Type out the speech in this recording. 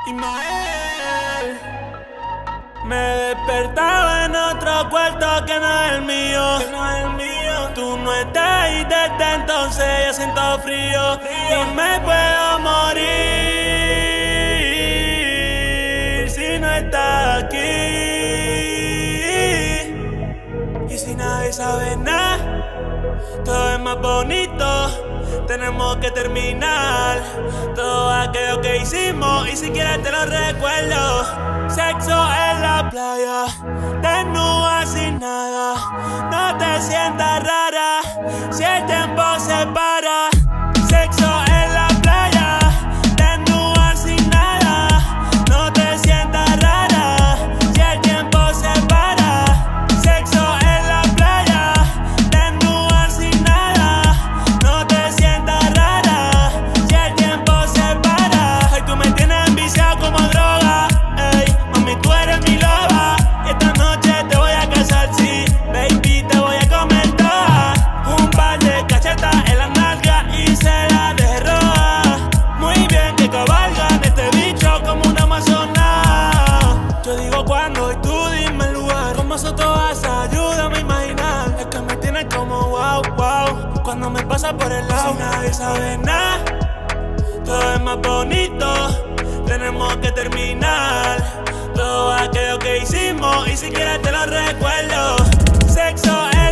Ismael. Me despertaba en otro cuarto que no es el mío, Tú no estás y desde entonces yo siento frío. Y me puedo morir si no estás aquí. Y si nadie sabe nada, todo es más bonito. Tenemos que terminar todo aquello que hicimos y si quieres te lo recuerdo. Sexo en la playa, desnuda sin nada. No te sientas rara si el tiempo se para. Sexo en la playa, desnuda sin nada. No te sientas rara si el tiempo se para. Sexo en la playa, desnuda sin nada. No te sientas rara si el tiempo se para. Ay, tú me tienes enviciado como droga. Ey, mami, tú eres mi loba. Y esta noche te voy a casar, sí. Baby, te voy a comer toda. Un par de cachetas en la nalga y se la dejé roja. Muy bien que cabalgan este bicho como una amazona. Yo digo cuándo y tú dime el lugar. Con vosotros vas, ayúdame a imaginar. Es que me tienes como wow, wow. Cuando me pasa por el lado, si nadie sabe nada, todo es más bonito. Tenemos que terminar todo aquello que hicimos y si quieres te lo recuerdo. Sexo